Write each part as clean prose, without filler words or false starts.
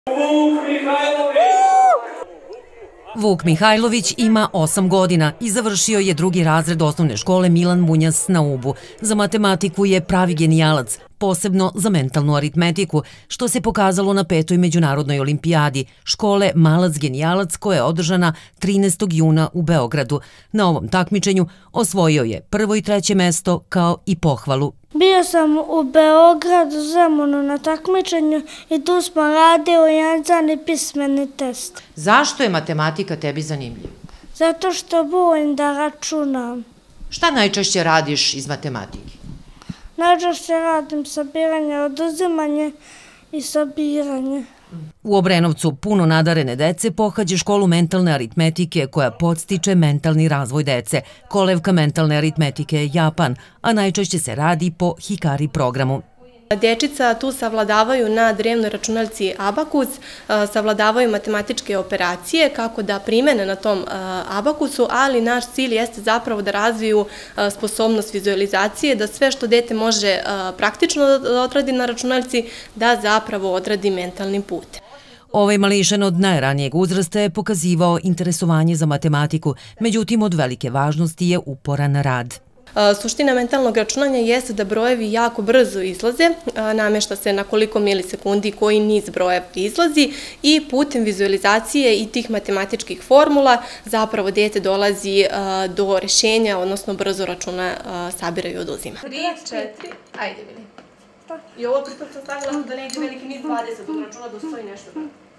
Vuk Mihajlović ima 8 godina i završio je 2. razred osnovne škole Milan Bunjas na Ubu. Za matematiku je pravi genijalac, posebno za mentalnu aritmetiku, što se pokazalo na 5. međunarodnoj olimpijadi škole Malac genijalac koja je održana 13. juna u Beogradu. Na ovom takmičenju osvojio je 1. i 3. mesto kao i pohvalu. Bio sam u Beogradu, Zemunu na takmičenju i tu smo radili jezani pismeni test. Zašto je matematika tebi zanimljiva? Zato što volim da računam. Šta najčešće radiš iz matematike? Najčešće radim sabiranje, oduzimanje i sabiranje. U Obrenovcu puno nadarene dece pohađa školu mentalne aritmetike koja podstiče mentalni razvoj dece. Kolevka mentalne aritmetike je Japan, a najčešće se radi po Hikari programu. Dječica tu savladavaju na drevnoj računalci Abakus, savladavaju matematičke operacije kako da primene na tom Abakusu, ali naš cilj jeste zapravo da razviju sposobnost vizualizacije, da sve što dete može praktično da odradi na računalci, da zapravo odradi mentalnim putem. Ovaj mališan od najranijeg uzrasta je pokazivao interesovanje za matematiku, međutim od velike važnosti je uporan rad. Suština mentalnog računanja jeste da brojevi jako brzo izlaze, namješta se na koliko milisekundi koji niz broja izlazi i putem vizualizacije i tih matematičkih formula zapravo dete dolazi do rješenja, odnosno brzo računa sabira i oduzima. 3, 4, ajde bili. I ovo pritom sam stavila da ne ide veliki niz 20 od računa do 100 i nešto.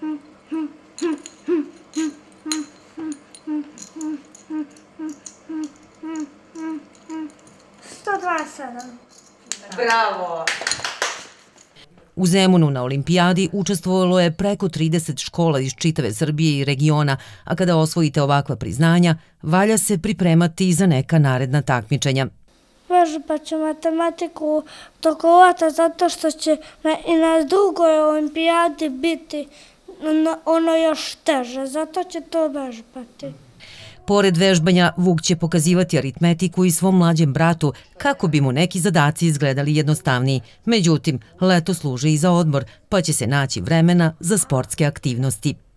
127. Bravo! U Zemunu na olimpijadi učestvovalo je preko 30 škola iz čitave Srbije i regiona, a kada osvojite ovakva priznanja, valja se pripremati i za neka naredna takmičenja. Vežbat ću matematiku tokom leta zato što će i na drugoj olimpijadi biti ono još teže, zato će to vežbati. Pored vežbanja, Vuk će pokazivati aritmetiku i svom mlađem bratu kako bi mu neki zadaci izgledali jednostavniji. Međutim, leto služi i za odmor, pa će se naći vremena za sportske aktivnosti.